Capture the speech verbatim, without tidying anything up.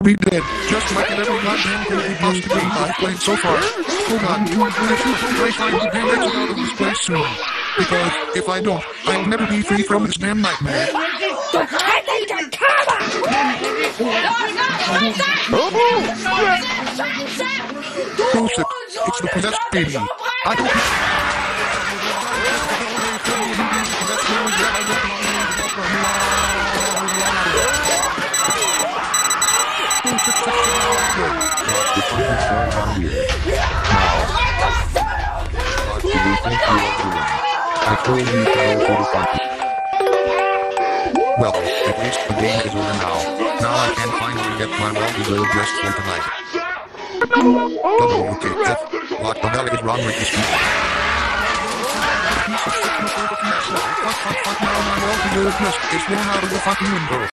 be dead, just like in every goddamn crazy pasta game I've played so far. Hold on, I find the damn exit out of this place soon. Because if I don't, I'll never be free from this damn nightmare. Joseph, it's the possessed baby. I don't... I told you to go to the party. Well, at least the game is over now. Now I can finally get my well-deserved rest for tonight. W K F, what the hell is wrong with this people? Fuck, fuck, fuck, now my well-deserved rest is thrown out of the fucking window.